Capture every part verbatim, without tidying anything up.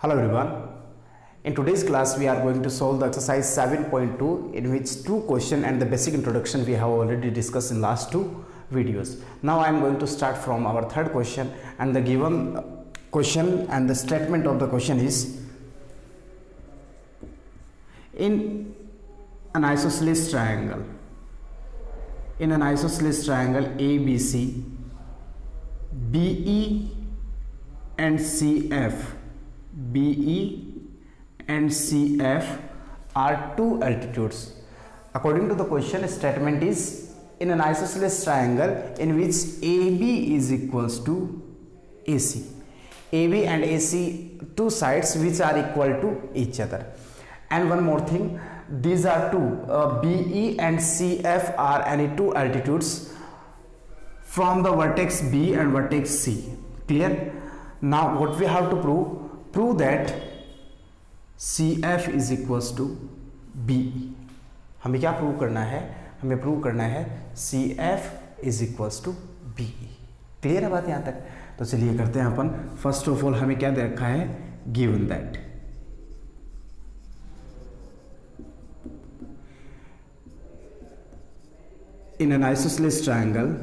Hello everyone. In today's class we are going to solve the exercise seven point two in which two question and the basic introduction we have already discussed in last two videos. Now I am going to start from our third question, and the given question and the statement of the question is: in an isosceles triangle, in an isosceles triangle A B C, B E and C F, B E and C F are two altitudes. According to the question, statement is: in an isosceles triangle in which A B is equals to A C, A B and A C two sides which are equal to each other. And one more thing, these are two uh, B E and C F are any two altitudes from the vertex B and vertex C. Clear? Now what we have to prove? Prove that C F is equals to B E. हमें क्या prove करना है? हमें prove करना है C F is equals to B E. Clear है बात यहाँ तक? तो चलिए करते हैं अपन. फर्स्ट ऑफ ऑल हमें क्या दे रखा है? Given that in an isosceles triangle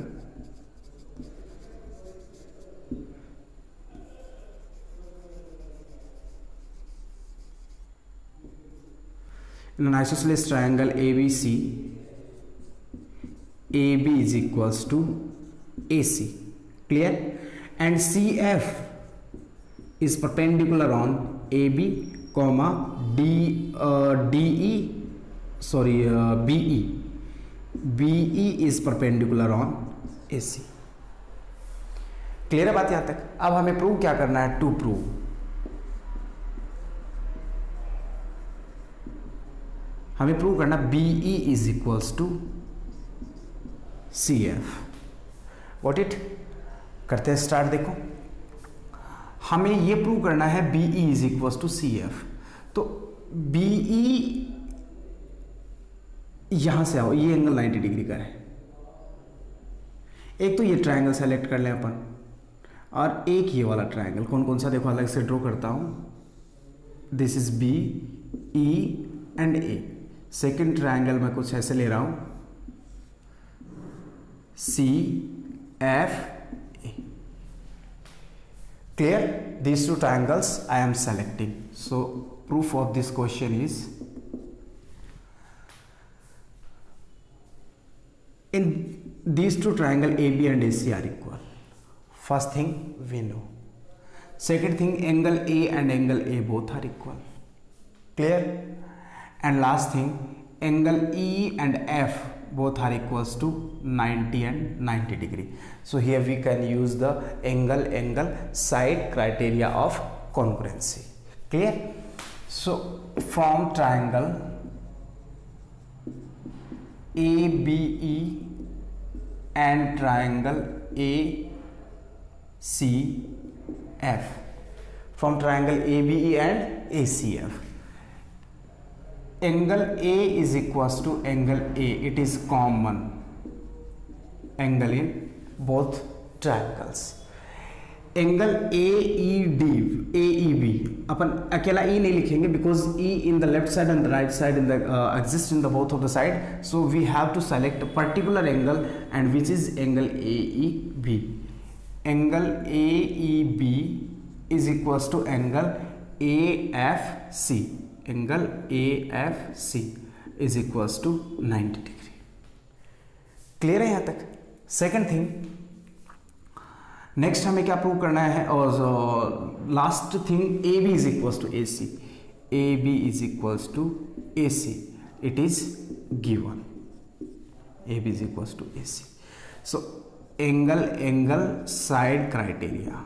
in an isosceles triangle A B C, A B is equals to A C. Clear? And C F is perpendicular on A B comma D uh, D E sorry uh, B E. B E is perpendicular on A C. Clear है बात यहां तक? अब हमें prove क्या करना है? To prove हमें प्रूव करना B E is equals to C F. What it? करते हैं स्टार्ट. देखो हमें ये प्रूव करना है B E is equals to C F. तो बी ई यहां से आओ, ये एंगल नाइंटी डिग्री का है. एक तो ये ट्रायंगल सेलेक्ट कर लें अपन, और एक ये वाला ट्रायंगल. कौन कौन सा? देखो अलग से ड्रॉ करता हूं. This is B E and A. Second triangle मैं कुछ ऐसे ले रहा हूं, C F A. Clear? These two triangles I am selecting. So proof of this question is in these two triangle A B and A C are equal. First thing we know. Second thing, angle A and angle A both are equal. Clear? And last thing, angle E and F both are equals to ninety and ninety degree. So here we can use the angle angle side criteria of congruency. Clear? So from triangle A B E and triangle A C F, from triangle A B E and A C F, angle A is equals to angle A. It is common angle in both triangles. Angle A E D A E B अपन अकेला E नहीं लिखेंगे, because E in the left side and the right side in the exist in the both of the side. So we have to select particular angle and which is angle A E B. Angle A E B is equals to angle A F C. Angle A F C is equals to ninety degree. Clear है यहां तक? Second thing, next हमें क्या prove करना है? और last thing, A B is equals to A C. A B is equals to A C. It is given. A B is equals to A C. So angle angle side criteria,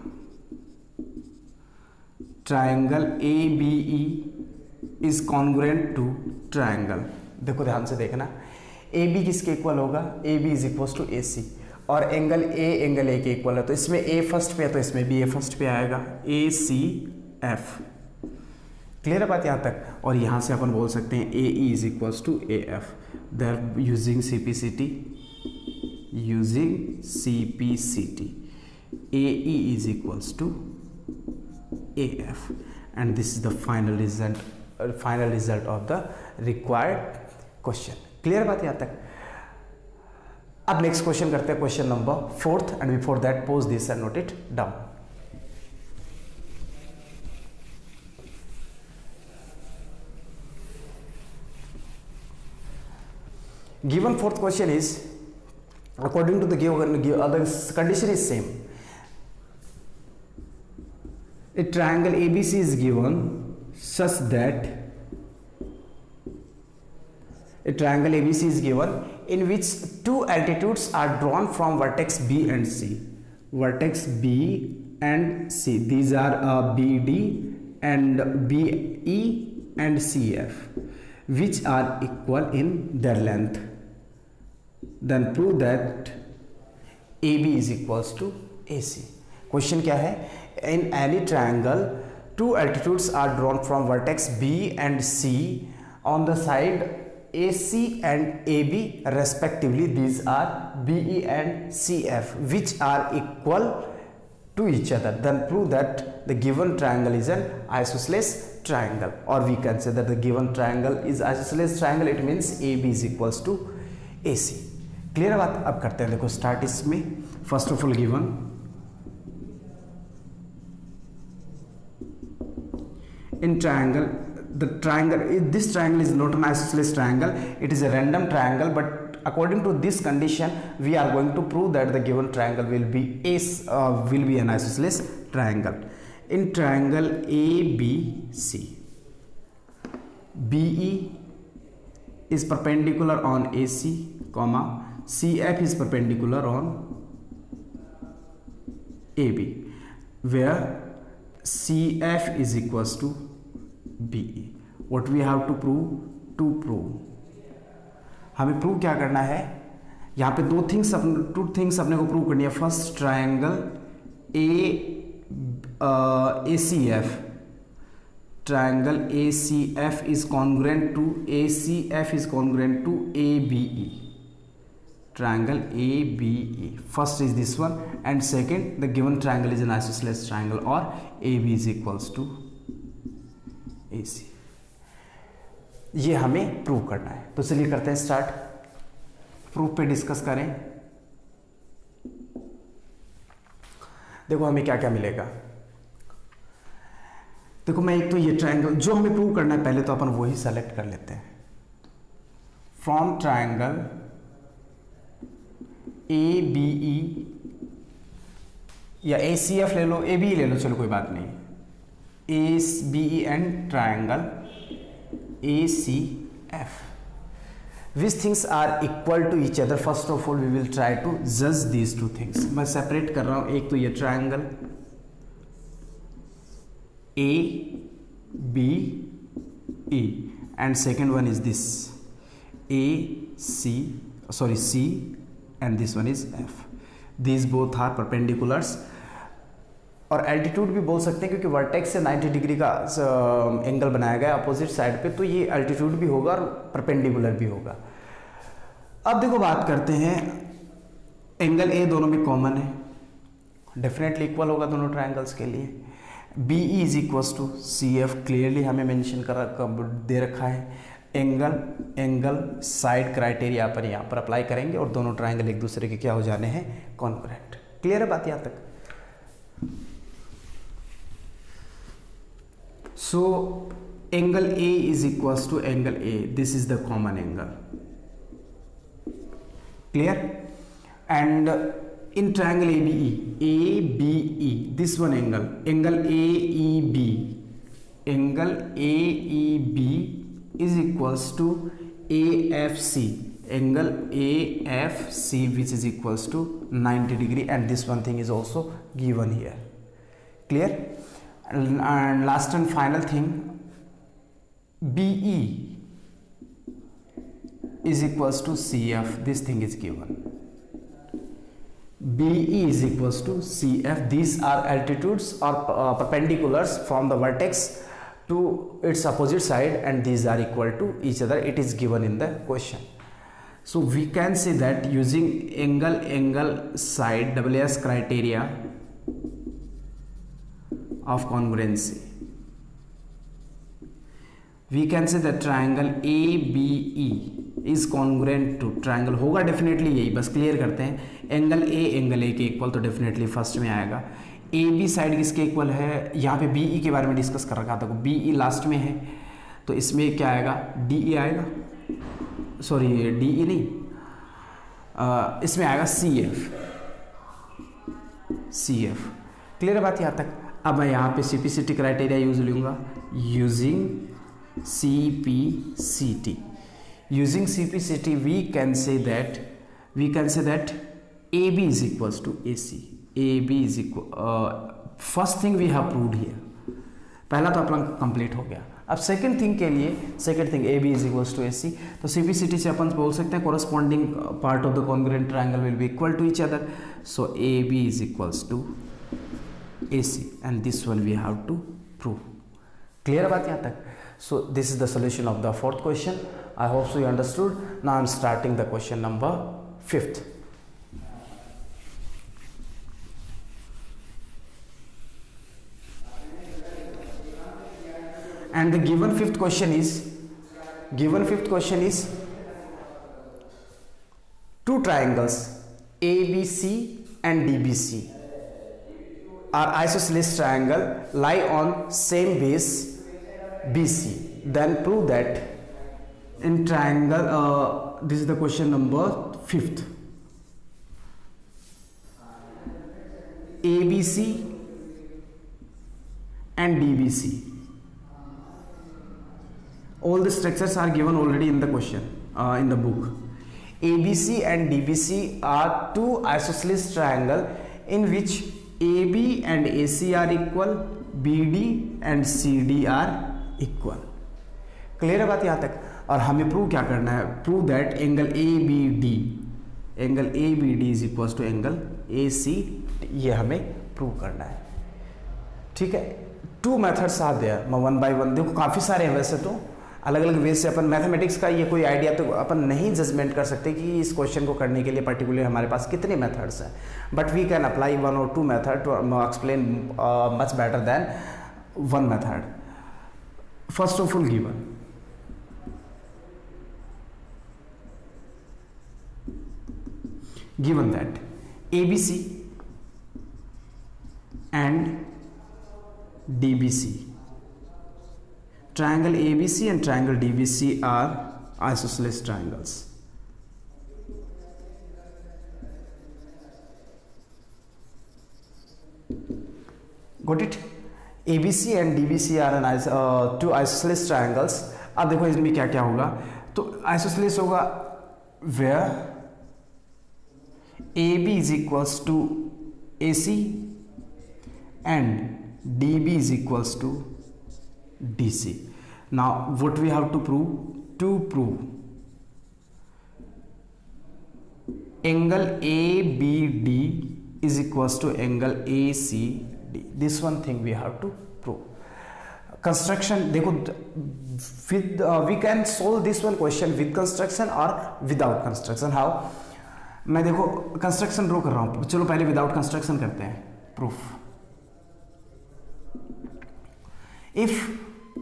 triangle A B E is congruent to triangle. देखो ध्यान से देखना, A B किसके equal होगा? A B is equals to A C. और angle A angle A के equal है, तो इसमें ए फर्स्ट पे है तो इसमें भी ए फर्स्ट पे आएगा. ए सी एफ. क्लियर है बात यहाँ तक? और यहाँ से अपन बोल सकते हैं A E is equals to A F. There using C P C T, using C P C T, A E is equals to A F, and this is the final result uh, final result of the required question. Clear बात यहाँ तक? अब next question करते हैं, question number fourth, and before that pause this and note it down. Given fourth question is, according to the given, the condition is same. A triangle A B C is given such that a triangle A B C is given in which two altitudes are drawn from vertex B and C. Vertex B and C. These are uh, B D and B E and C F, which are equal in their length. Then prove that A B is equals to A C. Question क्या है? In any triangle, two altitudes are drawn from vertex B and C on the side A C and A B respectively. These are B E and C F, which are equal to each other. Then prove that the given triangle is an isosceles triangle, or we can say that the given triangle is isosceles triangle. It means A B is equals to A C. Clear बात? अब करते हैं, देखो start इसमें. First of all given in triangle, the triangle, this triangle is not an isosceles triangle, it is a random triangle, but according to this condition we are going to prove that the given triangle will be a uh, will be an isosceles triangle. In triangle A B C, B E is perpendicular on A C, comma C F is perpendicular on A B, where C F is equals to B E. What we have to prove? To prove, हमें prove क्या करना है? यहाँ पे दो things, two things अपने को prove करनी है. First, triangle A A C F, triangle A C F is congruent to A C F is congruent to A B E. Triangle A B E. First is this one, and second, the given triangle is an isosceles triangle, or A B is equals to A C. ये हमें prove करना है. तो चलिए करते हैं start. Proof पे discuss करें. देखो हमें क्या क्या मिलेगा. देखो मैं एक तो ये ट्रायंगल जो हमें प्रूव करना है, पहले तो अपन वही सेलेक्ट कर लेते हैं. From triangle A B E या ए सी एफ ले लो, ए बी ले लो, चलो कोई बात नहीं. A B E and triangle A C F, which things are equal to each other. First of all we will try to judge these two things. मैं separate कर रहा हूं. एक तो ये triangle A B E, and second one is this A C, sorry C, and this one is F. These both are perpendiculars. और altitude भी बोल सकते हैं क्योंकि वर्टेक्स से नाइंटी डिग्री का एंगल बनाया गया अपोजिट साइड पे, तो ये एल्टीट्यूड भी होगा और परपेंडिकुलर भी होगा. अब देखो बात करते हैं, एंगल ए दोनों में कॉमन है, डेफिनेटली इक्वल होगा दोनों ट्रायंगल्स के लिए. B E is equals to C F, clearly हमें मेंशन कर दे रखा है. एंगल एंगल साइड क्राइटेरिया पर यहाँ पर अप्लाई करेंगे और दोनों ट्रायंगल एक दूसरे के क्या हो जाने हैं? कॉन्ग्रुएंट. क्लियर है बात यहाँ तक? So angle A is equals to angle A, this is the common angle. Clear? And in triangle A B E, A B E, this one angle, angle A E B, angle A E B is equals to A F C, angle A F C, which is equals to ninety degree, and this one thing is also given here. Clear? And, and last and final thing, B E is equals to C F, this thing is given. B E is equals to C F. These are altitudes or uh, perpendiculars from the vertex to its opposite side, and these are equal to each other. It is given in the question. So we can say that using angle angle side A S criteria of congruency, we can say that triangle A B E is congruent to, triangle होगा definitely यही, बस clear करते हैं। Angle A angle A के equal, तो definitely first में आएगा। A B side किसके इक्वल है, यहाँ पे बी ई के बारे में डिस्कस कर रखा था, बी ई लास्ट में है, तो इसमें क्या आएगा, डी ई आएगा, सॉरी डी ई नहीं, आ, इसमें आएगा C F, C F. Clear है बात यहाँ तक। अब मैं यहाँ पे C P C T criteria use लूँगा, using C P C T, using C P C T we can say that, we can say that A B is equals to A C, A B is equal, first thing we have proved here, पहला तो अपना complete हो गया। अब second thing के लिए, second thing A B is equals to A C, तो C P C T से अपन बोल सकते हैं corresponding part of the congruent triangle will be equal to each other, so A B is equals to A C and this one we have to prove. Clear बात यहाँ तक। So this is the solution of the fourth question. I hope so you understood. Now I am starting the question number fifth. And the given fifth question is, given fifth question is two triangles A B C and D B C are isosceles triangle lie on same base B C. Then prove that in triangle, uh, this is the question number fifth, A B C and D B C. All the structures are given already in the question, uh, in the book. A B C and D B C are two isosceles triangle in which A B and A C are equal, B D and C D are equal. Clear है बात यहाँ तक। और हमें prove क्या करना है, prove that angle A B D, angle A B D is equal to angle A C, ये हमें प्रूव करना है। ठीक है, टू मेथड्स आर देयर, मैं वन बाय वन, देखो काफ़ी सारे हैं वैसे तो, अलग अलग वे से अपन मैथमेटिक्स का ये कोई आइडिया तो अपन नहीं जजमेंट कर सकते कि इस क्वेश्चन को करने के लिए पर्टिकुलर हमारे पास कितने मेथड्स हैं, but we can apply one और two method to explain much better than one method. First of all given given that A B C and D B C, triangle A B C and triangle D B C are isosceles triangles. Got it? A B C and D B C are an is, uh, two isosceles triangles. अब देखो इसमें क्या क्या होगा, तो isosceles होगा where A B is equals to A C and D B is equals to D C. Now what we have to prove, to prove angle A B D is equals to angle A C D. This one thing we have to prove. Construction, देखो with uh, we can solve this one question with construction or without construction. How? मैं देखो construction draw कर रहा हूँ, चलो पहले without construction करते हैं। Proof, if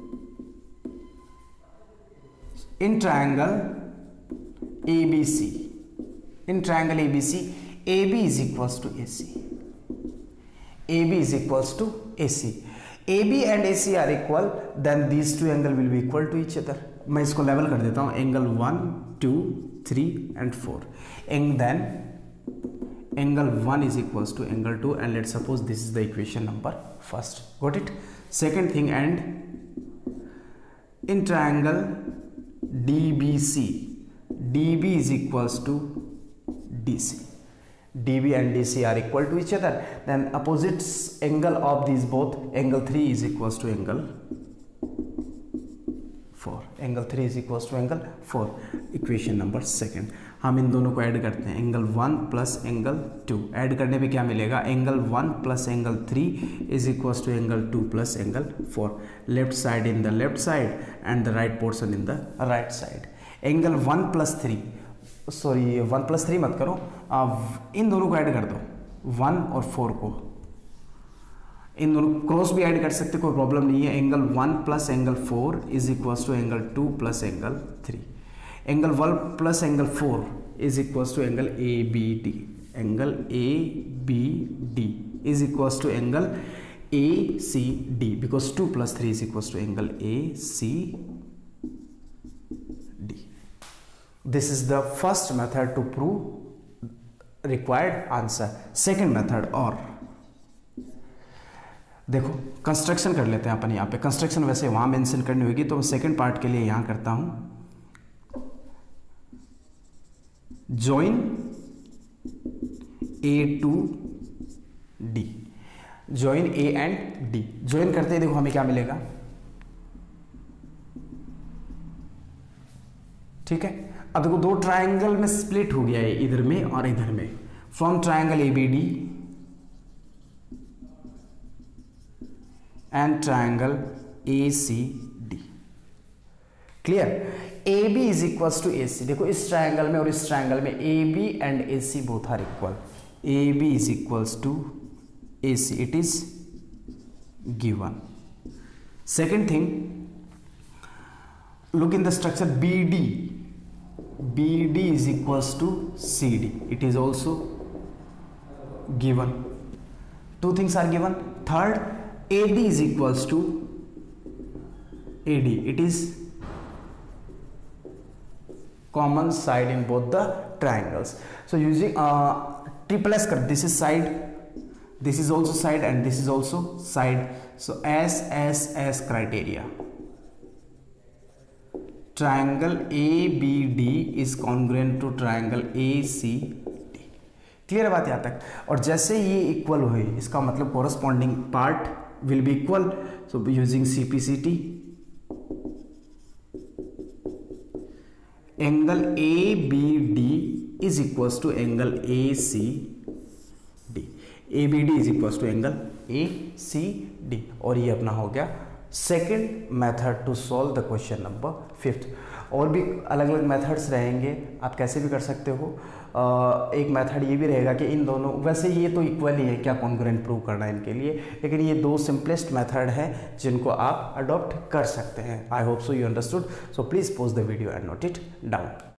in triangle A B C, in triangle A B C, A B is equals to A C, A B is equals to A C, A B and A C are equal, then these two angle will be equal to each other. मैं इसको level कर देता हूँ, angle one two three and four, and then angle one is equals to angle two, and let's suppose this is the equation number first. Got it? Second thing, and in triangle D B C, D B is equals to D C, D B and D C are equal to each other, then opposite angle of these both, angle three is equals to angle four, angle three is equals to angle four, equation number second. हम इन दोनों को add करते हैं, angle one plus angle two, add करने पे क्या मिलेगा, angle one plus angle three is equals to angle two plus angle four, left side in the left side and the right portion in the right side. Angle one plus three, sorry one plus three मत करो, आ, इन दोनों को add कर दो, one और four को, इन दोनों cross भी ऐड कर सकते, कोई प्रॉब्लम नहीं है। Angle one plus angle four is equals to angle two plus angle three. Angle one plus angle four is equals to angle A B D. Angle A B D is equals to angle A C D, because two plus three is equals to angle A C D. This is the first method to prove required answer. Second method, और देखो construction कर लेते हैं अपन। यहाँ पे construction वैसे वहाँ mention करनी होगी, तो मैं सेकंड पार्ट के लिए यहाँ करता हूँ। Join A to D, join A and D. Join करते ही देखो हमें क्या मिलेगा, ठीक है। अब देखो दो ट्राइंगल में स्प्लिट हो गया है, इधर में और इधर में। From triangle A B D and triangle A C D. Clear. A B is equals to A C. देखो इस ट्राइंगल में और इस ट्राइंगल में A B and A C both are equal. A B is equals to A C, it is given. Second thing, look in the structure B D. B D is equals to C D, it is also given. Two things are given. Third, A D is equals to A D. It is common side in both the triangles. So using uh, triple S cut, this is side, this is also side, and this is also side. So S S S criteria. Triangle A B D is congruent to triangle A C D. Clear बात यहाँ तक। और जैसे ये equal हुए, इसका मतलब corresponding part will be equal. So using C P C T, angle A B D is equals to angle A C D. A B D is equals to angle A C D। और ये अपना हो गया second method to solve the question number fifth. और भी अलग अलग methods रहेंगे, आप कैसे भी कर सकते हो। आ, एक मेथड ये भी रहेगा कि इन दोनों, वैसे ये तो इक्वल ही है, क्या कॉन्ग्रुएंट प्रूव करना है इनके लिए, लेकिन ये दो सिंपलेस्ट मेथड है जिनको आप अडॉप्ट कर सकते हैं। I hope so you understood. So please pause the video and note it down.